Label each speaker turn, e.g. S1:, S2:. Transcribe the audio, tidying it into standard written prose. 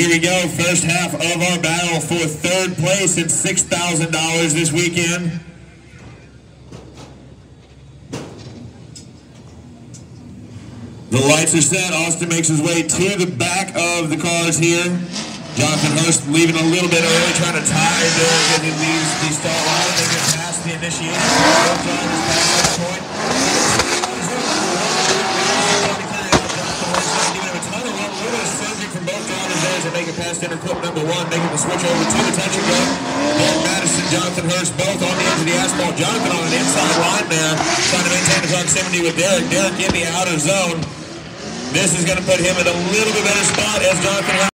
S1: Here we go, first half of our battle for third place and $6,000 this weekend. The lights are set. Austin makes his way to the back of the cars here. Jonathan Hurst leaving a little bit early, trying to tie Derek as he leaves the start line. They get past the initiation. Both drivers past that point. From both drivers there as they make it past interclip number 1, making the switch over to the touch and go. Maddison, Jonathan Hurst, both on the edge of the asphalt. Jonathan on an inside line there, trying to maintain the proximity with Derek. Derek in the outer zone. This is going to put him in a little bit better spot as Jonathan Hurst